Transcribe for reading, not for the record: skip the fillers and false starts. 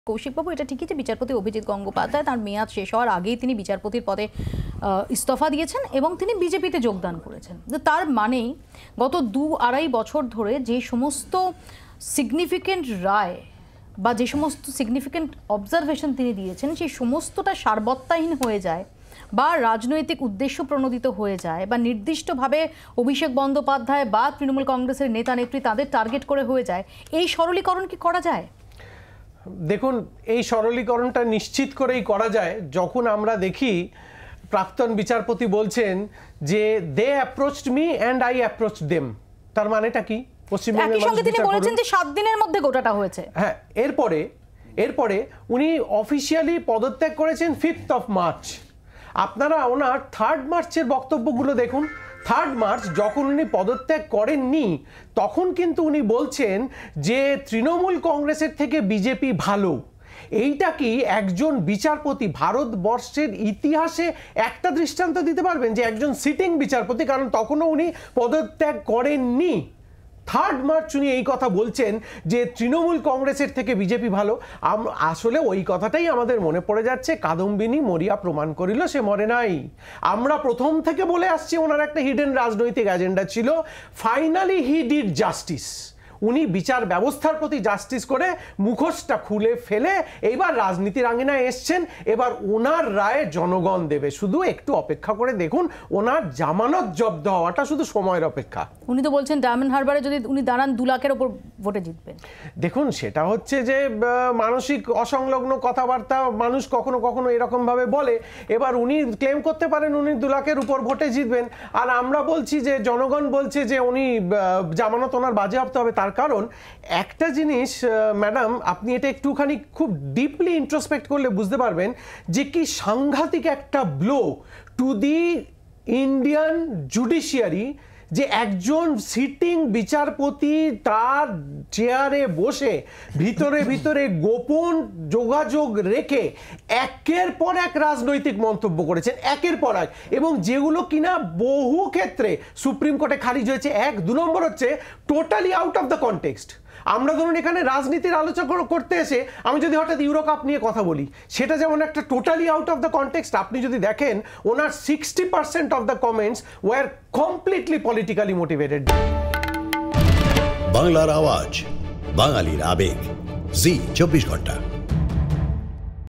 কৌশিকবাবু, এটা ঠিকই যে বিচারপতি অভিজিৎ গঙ্গোপাধ্যায় তার মেয়াদ শেষ হওয়ার আগেই তিনি বিচারপতির পদে ইস্তফা দিয়েছেন এবং তিনি বিজেপিতে যোগদান করেছেন। তার মানেই গত 2-2.5 বছর ধরে যে সমস্ত সিগনিফিকেন্ট রায় বা যে সমস্ত সিগনিফিকেন্ট অবজারভেশন তিনি দিয়েছেন সেই সমস্তটা সারবত্তাহীন হয়ে যায় বা রাজনৈতিক উদ্দেশ্য প্রণোদিত হয়ে যায় বা নির্দিষ্টভাবে অভিষেক বন্দ্যোপাধ্যায় বা তৃণমূল কংগ্রেসের নেতা নেত্রী তাদের টার্গেট করে হয়ে যায়। এই সরলীকরণ কি করা যায়? দেখুন, এই সরলীকরণটা নিশ্চিত করেই করা যায় যখন আমরা দেখি প্রাক্তন বিচারপতি বলছেন যে they approached me and I approached them. তার মানেটা কি? একই সঙ্গে তিনি বলেছেন যে 7 দিনের মধ্যে গোটাটা হয়েছে। হ্যাঁ, এরপরে উনি অফিসিয়ালি পদত্যাগ করেছেন 5th of March। আপনারা ওনার 3rd মার্চের বক্তব্যগুলো দেখুন। 3rd মার্চ যখন উনি পদত্যাগ করেননি তখন কিন্তু উনি বলছেন যে তৃণমূল কংগ্রেসের থেকে বিজেপি ভালো। এইটা কি একজন বিচারপতি ভারতবর্ষের ইতিহাসে একটা দৃষ্টান্ত দিতে পারবেন যে একজন সিটিং বিচারপতি, কারণ তখনও উনি পদত্যাগ করেননি, 3rd মার্চ উনি এই কথা বলছেন যে তৃণমূল কংগ্রেসের থেকে বিজেপি ভালো। আসলে ওই কথাটাই আমাদের মনে পড়ে যাচ্ছে, কাদম্বিনী মরিয়া প্রমাণ করিল সে মরে নাই। আমরা প্রথম থেকে বলে আসছি ওনার একটা হিডেন রাজনৈতিক এজেন্ডা ছিল। Finally he did justice. উনি বিচার ব্যবস্থার প্রতি জাস্টিস করে মুখোশটা খুলে ফেলে এইবার রাজনীতির আঙিনায় এসছেন। এবার ওনার রায়ে জনগণ দেবে, শুধু একটু অপেক্ষা করে দেখুন। ওনার জামানত জব্দ হওয়াটা শুধু সময়ের অপেক্ষা। উনি তো বলছেন ডায়মন্ড হারবারে যদি উনি দাঁড়ান 2 লাখের ওপর ভোটে জিতবেন। দেখুন, সেটা হচ্ছে যে মানসিক অসংলগ্ন কথাবার্তা মানুষ কখনো কখনো এরকমভাবে বলে। এবার উনি ক্লেম করতে পারেন উনি 2 লাখের উপর ভোটে জিতবেন, আর আমরা বলছি যে জনগণ বলছে যে উনি জামানত ওনার বাজেয়াপ্ত হবে। তার কারণ একটা জিনিস ম্যাডাম, আপনি এটা একটুখানি খুব ডিপলি ইন্ট্রোস্পেক্ট করলে বুঝতে পারবেন যে কি সাংঘাতিক একটা blow to the Indian judiciary যে একজন সিটিং বিচারপতি তার চেয়ারে বসে ভিতরে ভিতরে গোপন যোগাযোগ রেখে একের পর এক রাজনৈতিক মন্তব্য করেছেন, একের পর এক, এবং যেগুলো কিনা বহু ক্ষেত্রে সুপ্রিম কোর্টে খারিজ হয়েছে। 1-2 নম্বর হচ্ছে totally out of the context. আমরা ধরুন এখানে রাজনীতির আলোচনা করতে এসে আমি যদি হঠাৎ ইউরো কাপ নিয়ে কথা বলি, সেটা যেমন একটা totally out of the context. আপনি যদি দেখেন ওনার 60% of the comments were completely politically motivated. বাংলার আওয়াজ, বাঙালির আবেগ, জি 24 ঘন্টা।